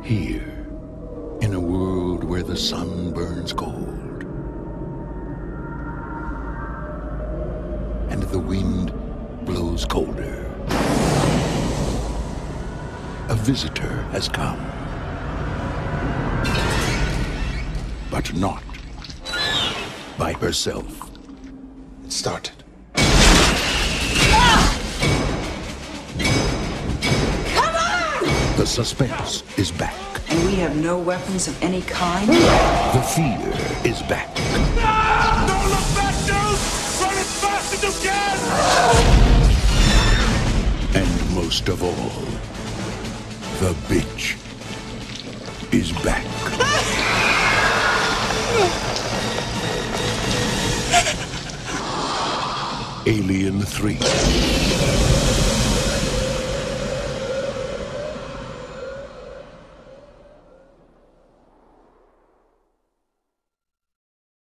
Here, in a world where the sun burns cold and the wind blows colder, a visitor has come. But not by herself. It started. The suspense is back. And we have no weapons of any kind? The fear is back. Don't look back, dude! Run as fast as you can! And most of all, the bitch is back. Alien 3.